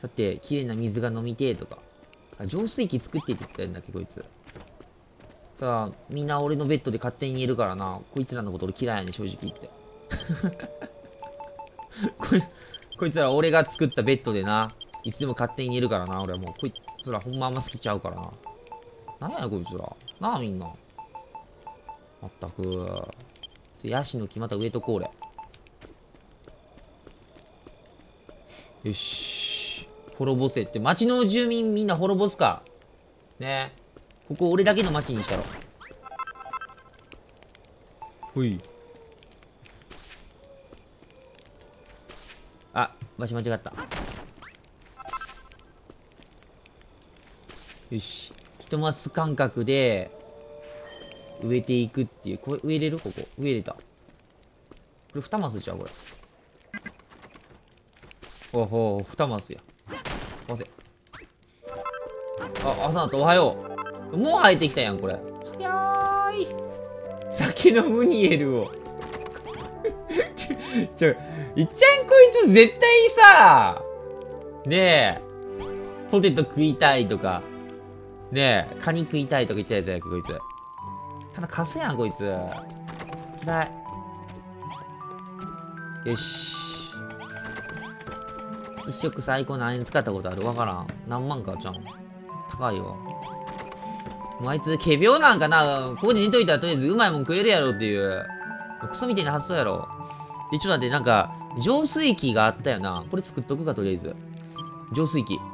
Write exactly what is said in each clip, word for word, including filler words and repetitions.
さて、綺麗な水が飲みてえとか。あ、浄水器作ってって言ったんだっけ、こいつ。さあ、みんな俺のベッドで勝手に寝るからな。こいつらのこと俺嫌いやね、正直言って。こい、こいつら俺が作ったベッドでな、いつでも勝手に寝るからな。俺はもう、こいつらほんまあんま好きちゃうからな。なんやねん、こいつら。なあ、みんな。まったく。ヤシの木また植えとこう、俺。よし。滅ぼせって。町の住民みんな滅ぼすか。ねえ。ここ俺だけの町にしたろ。ほい。あ、場所間違った。よし。一マス間隔で植えていくっていう。これ植えれるここ。植えれた。これ二マスじゃん、これ。おほ、二マスや。わせ。あ、朝だった、おはよう。もう生えてきたやん、これ。早ーい。酒のムニエルを。ちょ、いっちゃんこいつ絶対さ、ねえ、ポテト食いたいとか、ねえ、カニ食いたいとか言ってたやつやんけ、こいつ。ただカスやん、こいつ。嫌い。よし。一食最高何円使ったことあるわからん。何万かちゃん。高いわ。もうあいつ、仮病なんかな。ここで寝といたらとりあえずうまいもん食えるやろっていう。クソみたいな発想やろ。で、ちょっと待って、なんか、浄水器があったよな。これ作っとくか、とりあえず。浄水器。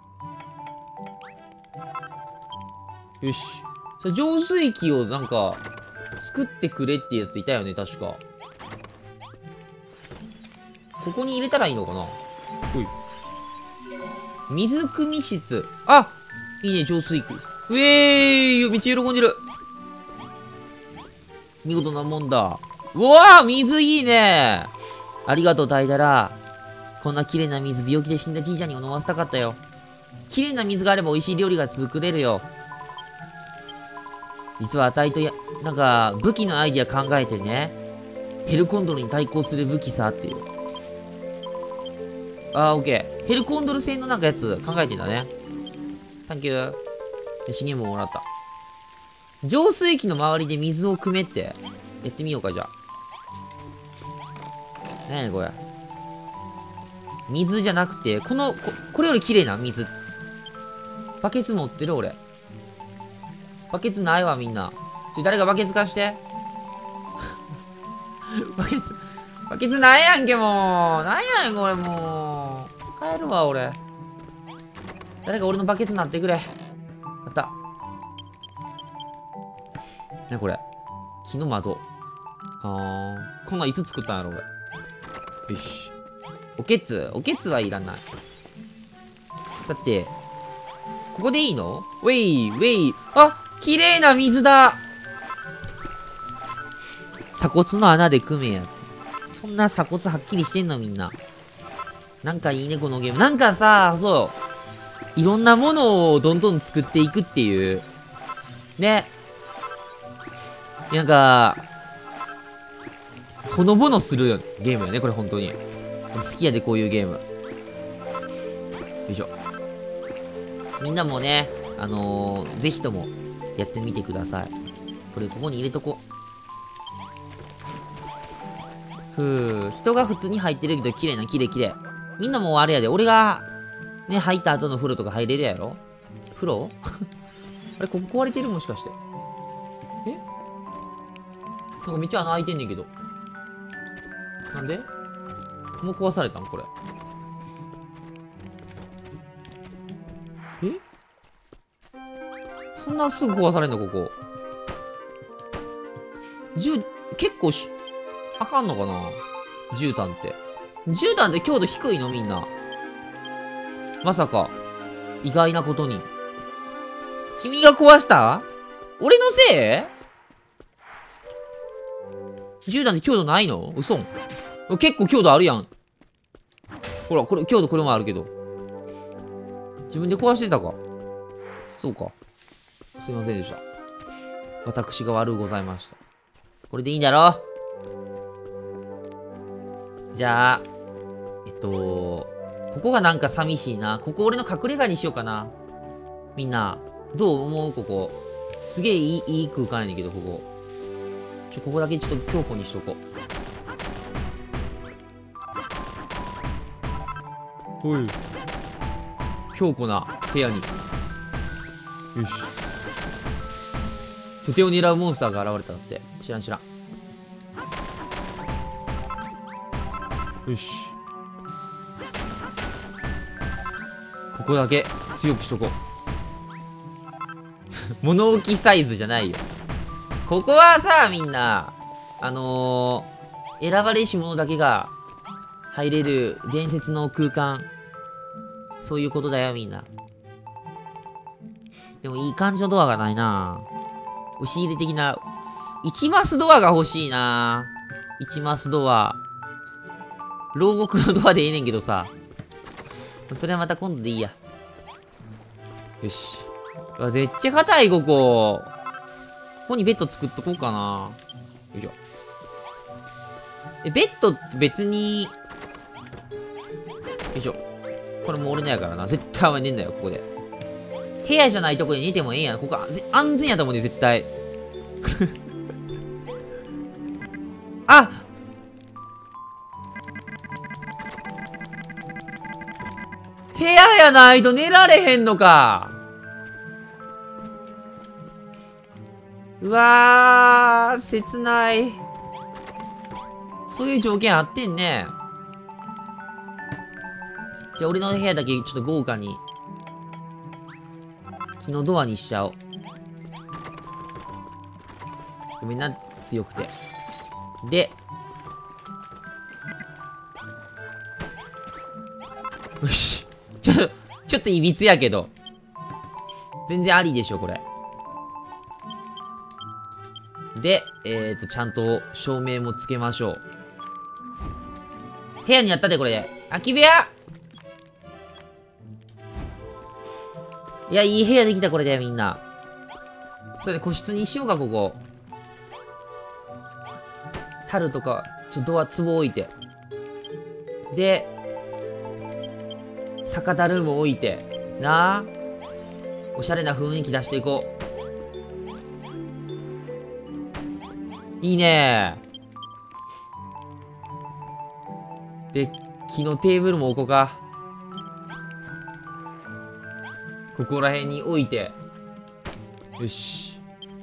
よし。それ浄水器をなんか、作ってくれってやついたよね、確か。ここに入れたらいいのかな。ほい。水汲み室。あ、いいね、浄水器。うえーい、めっちゃ喜んでる。見事なもんだ。うわー、水いいね。ありがとう、タイダラ。こんな綺麗な水、病気で死んだじいちゃんにも飲ませたかったよ。綺麗な水があれば美味しい料理が作れるよ。実はあたいとや、なんか、武器のアイディア考えてね。ヘルコンドルに対抗する武器さっていう。あー、オッケー。ヘルコンドル製のなんかやつ考えてんだね。サンキュー。資源ももらった。浄水器の周りで水を汲めって。やってみようか、じゃあ。何やねん、これ。水じゃなくて、この、こ、これより綺麗な水。バケツ持ってる俺。バケツないわ、みんな。ちょ、誰かバケツ貸して。バケツ、バケツないやんけ、もう。なんやねん、これ、もう。帰るわ、俺。誰か俺のバケツなってくれ。あった。なにこれ。木の窓。はーん。こんなんいつ作ったんやろ、俺。よし。おけつおけつはいらない。さて、ここでいいの？ウェイ、ウェイ。あ、綺麗な水だ。鎖骨の穴で組めや。そんな鎖骨はっきりしてんのみんな。なんかいいね、このゲーム。なんかさ、そう。いろんなものをどんどん作っていくっていう。ね。なんか、ほのぼのするゲームよね、これ本当に。俺好きやで、こういうゲーム。よいしょ。みんなもね、あのー、ぜひともやってみてください。これここに入れとこう。ふぅ、人が普通に入ってるけど綺麗な、綺麗綺麗。みんなもうあれやで、俺が、ね、入った後の風呂とか入れるやろ？風呂あれ、ここ壊れてるもしかして。え？なんかめっちゃ穴開いてんねんけど。なんで？もう壊されたんこれ。え？そんなすぐ壊されんのここ。じゅう、結構し、あかんのかな絨毯って。絨毯って強度低いのみんな。まさか、意外なことに。君が壊した？俺のせい？絨毯って強度ないの？嘘。結構強度あるやん。ほら、これ、強度これもあるけど。自分で壊してたか。そうか。すいませんでした。私が悪うございました。これでいいんだろ？じゃあ、えっと、こここがなんか寂しいな。ここ俺の隠れ家にしようかな。みんな、どう思うここ。すげえいい、いい空間やねんけど、ここ。ちょ、ここだけちょっと強固にしとこう。おい。強固な部屋に。よし。土手を狙うモンスターが現れたんだって。知らん知らん。よし。ここだけ強くしとこう。物置サイズじゃないよ。ここはさ、みんな、あのー、選ばれし者だけが入れる伝説の空間。そういうことだよ、みんな。でもいい感じのドアがないな。押し入れ的な。いちマスドアが欲しいな。いちマスドア。牢獄のドアでええねんけどさ。それはまた今度でいいや。よし。うわ、絶対硬い、ここ。ここにベッド作っとこうかな。よいしょ。え、ベッドって別に、よいしょ。これもう俺のやからな。絶対お前寝んだよ、ここで。部屋じゃないとこで寝てもええやん。ここ安全やと思うね、絶対。あ部屋やないと寝られへんのか。うわー、切ない。そういう条件あってんね。じゃあ俺の部屋だけちょっと豪華に木のドアにしちゃおう。ごめんな、強くて。で、よし。ちょ、ちょっといびつやけど。全然ありでしょ、これ。で、えっと、ちゃんと照明もつけましょう。部屋にやったで、これで。空き部屋いや、いい部屋できた、これで、みんな。それで個室にしようか、ここ。樽とか、ちょ、ドア、壺置いて。で、酒樽も置いて。なあ。おしゃれな雰囲気出していこう。いいねー。で、木のテーブルも置こうか。ここら辺に置いて。よし。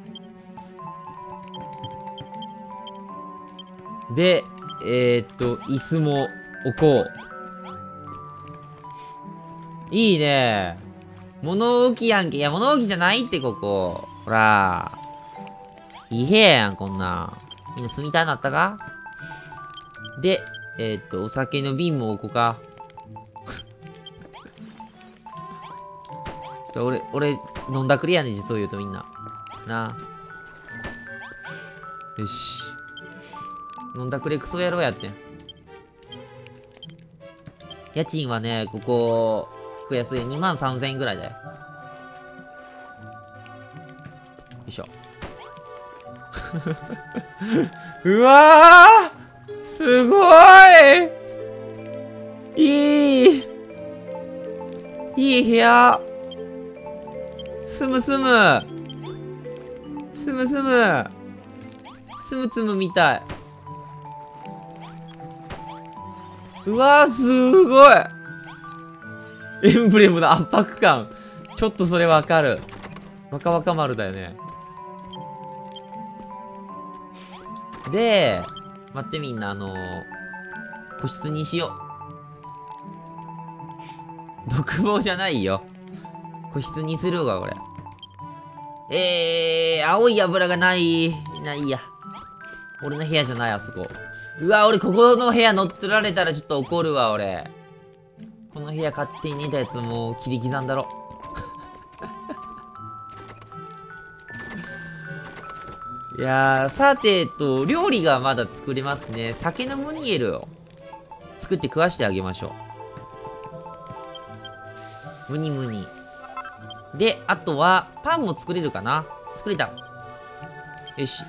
で、えー、っと、椅子も置こう。いいねー。物置やんけ。いや、物置じゃないって、ここ。ほら。いい部屋やん、こんなん。みんな住みたいなったか。で、えー、っと、お酒の瓶も置こうか。ちょっと俺、俺、飲んだくれやね、実を言うとみんな。なあ。よし。飲んだくれクソ野郎やってん。家賃はね、ここ、結構安い。にまんさんぜんえんぐらいだよ。よいしょ。うわーすごいいいいい部屋住む住む住む住むつむつむみたい。うわーすごいエンブレムの圧迫感。ちょっとそれわかる。若々丸だよね。で、待ってみんな、あのー、個室にしよう。独房じゃないよ。個室にするわ、これ。えー、青い油がない。ないや。俺の部屋じゃない、あそこ。うわ、俺ここの部屋乗っ取られたらちょっと怒るわ、俺。この部屋勝手に寝たやつもう切り刻んだろ。いやー、さてと、料理がまだ作れますね。酒のムニエルを作って食わしてあげましょう。ムニムニ。で、あとは、パンも作れるかな。作れた。よし。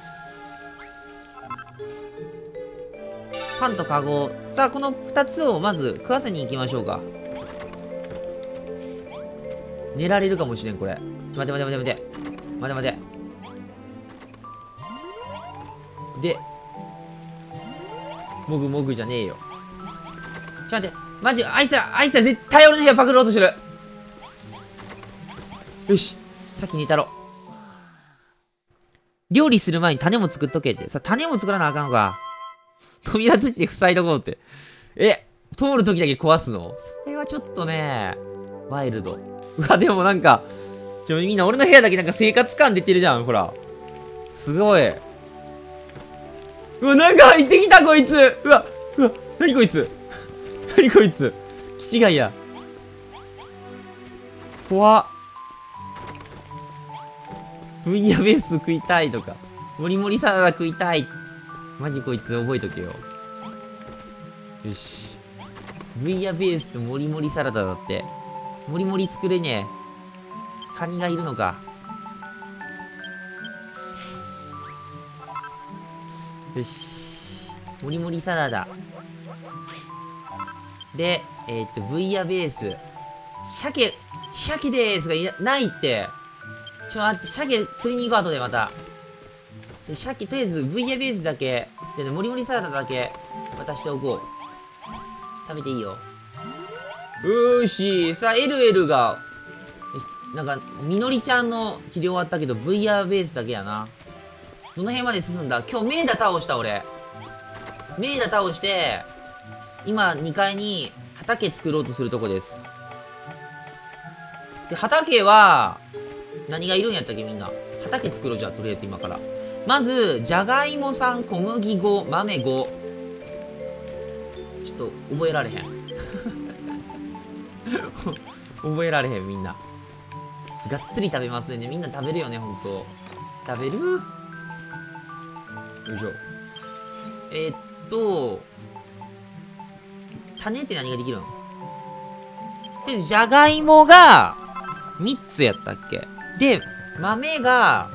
パンとカゴ。さあ、このふたつをまず食わせに行きましょうか。 寝られるかもしれん、これ。ちょ、待て待て待て待て。待て待て。で、もぐもぐじゃねえよ。ちょ、待って。マジ、あいつら、あいつら絶対俺の部屋パクろうとしてる。よし。先寝たろ。料理する前に種も作っとけって。さ、種も作らなあかんのか。扉土で塞いどこうって。え、通るときだけ壊すの？それはちょっとね、ワイルド。うわ、でもなんか、ちょ、みんな俺の部屋だけなんか生活感出てるじゃん、ほら。すごい。うわ、なんか入ってきた、こいつ。うわ、うわ、なにこいつ。なにこいつ。気違いや。怖っ。ブイヤベース食いたいとか。もりもりサラダ食いたい。マジこいつ覚えとけよ。よし。ブイヤベースともりもりサラダだって。もりもり作れねえ。カニがいるのか。よし。もりもりサラダ。で、えっと、ブイヤベース。鮭、鮭でーすがいなないって。ちょ、待って、鮭釣りに行こう、後でまた。で、鮭、とりあえず ブイヤベースだけ、でね、もりもりサラダだけ渡しておこう。食べていいよ。よーし。さあ、エルエルが、なんか、みのりちゃんの治療終わったけど、ブイヤベースだけやな。どの辺まで進んだ？今日メイダ倒した、俺。メイダ倒して、今、にかいに畑作ろうとするとこです。で、畑は、何がいるんやったっけ、みんな。畑作ろう、じゃあ、とりあえず今から。まず、じゃがいもさん、小麦ご、豆ご。ちょっと、覚えられへん。覚えられへん、みんな。がっつり食べますね。みんな食べるよね、ほんと。食べる？よいしょ。えー、っと、種って何ができるの？とりあえず、じゃがいもが、みっつやったっけ？で、豆が、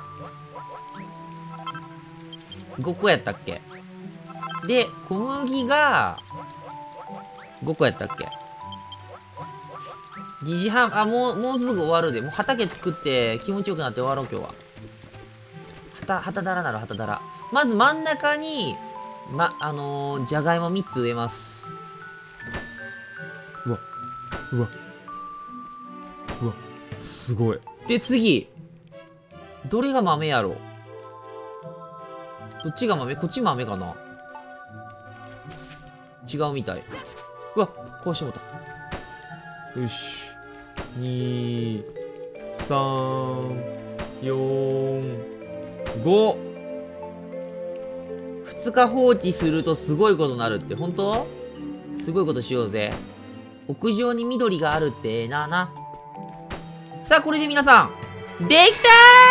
ごこやったっけ？で、小麦が、ごこやったっけ？にじはん、あ、もう、もうすぐ終わるで。もう畑作って気持ちよくなって終わろう、今日は。はた、はただらならはただら。まず真ん中に、ま、あのー、じゃがいもみっつ植えます。うわ、うわ、うわ、すごい。で、次。どれが豆やろ？どっちが豆？こっち豆かな？違うみたい。うわ、こうしてもた。よし。に、さん、よん、ご。ふつか放置するとすごいことになるって、本当？すごいことしようぜ。屋上に緑があるってええなあな。さあ、これで皆さん、できた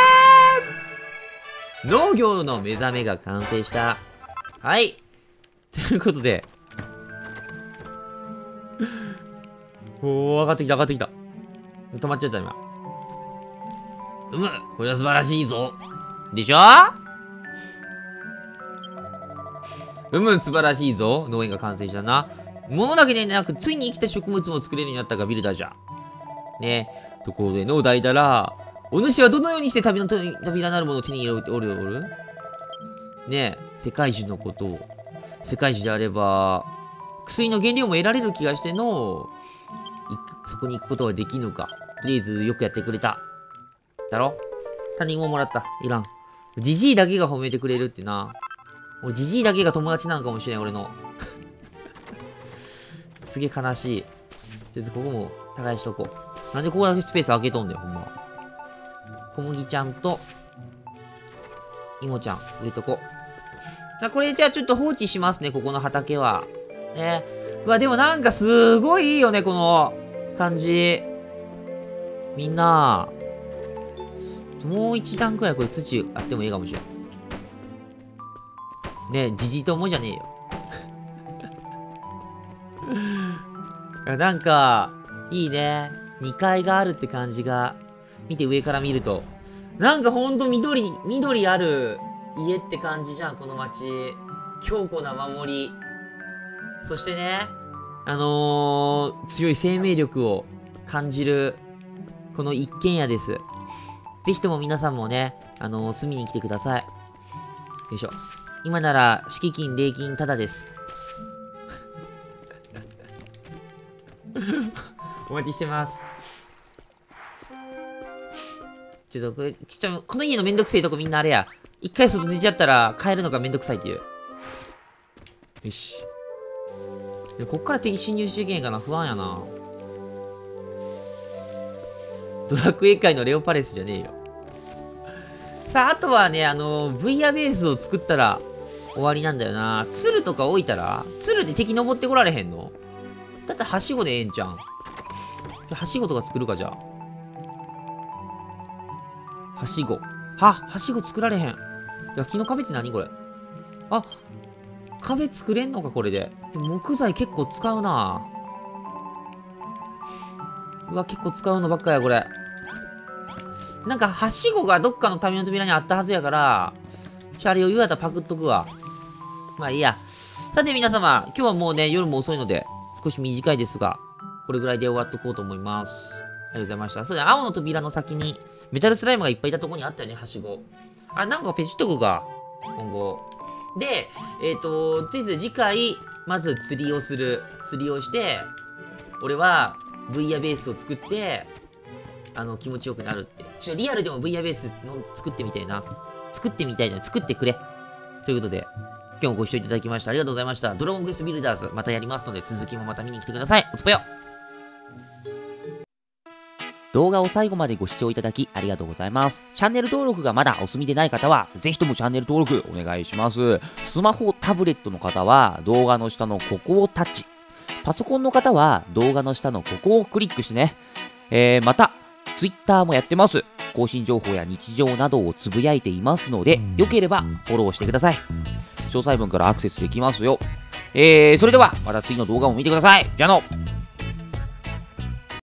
ー！農業の目覚めが完成した。はい。ということで。おー、上がってきた、上がってきた。止まっちゃった、今。うむ、これは素晴らしいぞ。でしょ？うむ、素晴らしいぞ。農園が完成したな。物だけでなく、ついに生きた植物も作れるようになったが、ビルダーじゃ。ねえ。ところで、農大だら、お主はどのようにして旅の扉なるものを手に入れておるおる？ねえ、世界樹のことを。世界樹であれば、薬の原料も得られる気がしての、そこに行くことはできんのか。とりあえずよくやってくれた。だろ？他人ももらった。いらん。ジジイだけが褒めてくれるってな。俺ジジイだけが友達なのかもしれん、俺の。すげえ悲しい。とりあえずここも耕しとこう。なんでここだけスペース空けとんだよ、ほんま。小麦ちゃんと、イモちゃん、入れとこう。さあ、これじゃあちょっと放置しますね、ここの畑は。ね。うわ、でもなんかすごいいいよね、この感じ。みんな、もう一段くらいこれ土あってもいいかもしれん。ねえ、じじともじゃねえよ。なんか、いいね。にかいがあるって感じが、見て上から見ると。なんかほんと緑、緑ある家って感じじゃん、この街。強固な守り。そしてね、あのー、強い生命力を感じるこの一軒家です。ぜひとも皆さんもね、あのー、住みに来てください。よいしょ。今なら、敷金、礼金、タダです。お待ちしてます。ちょっとこれ、ちょ、この家のめんどくせえとこみんなあれや。一回外出ちゃったら帰るのがめんどくさいっていう。よし。でこっから敵侵入していけんかな不安やな。ドラクエ界のレオパレスじゃねえよ。さあ、あとはね、あの、ブイアベースを作ったら終わりなんだよな。鶴とか置いたら鶴で敵登ってこられへんの？だってはしごでええんちゃん。はしごとか作るか、じゃあ。はしご。は、はしご作られへん。焼きの壁って何これ？あ、壁作れんのか、これで。でも木材結構使うな。うわ、結構使うのばっかや、これ。なんか、はしごがどっかの旅の扉にあったはずやから、シャレを言われたらパクっとくわ。まあいいや。さて皆様、今日はもうね、夜も遅いので、少し短いですが、これぐらいで終わっとこうと思います。ありがとうございました。そうだね、青の扉の先に、メタルスライムがいっぱいいたところにあったよね、はしご。あ、なんかペチっとくか、今後。で、えっ、ー、と、とりあえず次回、まず釣りをする。釣りをして、俺は、ブイアベースを作って、あの、気持ちよくなるって。ちょ、リアルでも ブイアベースの作ってみたいな。作ってみたいな。作ってくれ。ということで、今日もご視聴いただきましてありがとうございました。ドラゴンクエストビルダーズ、またやりますので、続きもまた見に来てください。おつぽよ。 動画を最後までご視聴いただきありがとうございます。チャンネル登録がまだお済みでない方は、ぜひともチャンネル登録お願いします。スマホ、タブレットの方は動画の下のここをタッチ。パソコンの方は動画の下のここをクリックしてね。えー、また、Twitter もやってます。更新情報や日常などをつぶやいていますので、よければフォローしてください。詳細文からアクセスできますよ。えー、それではまた次の動画も見てください。じゃあの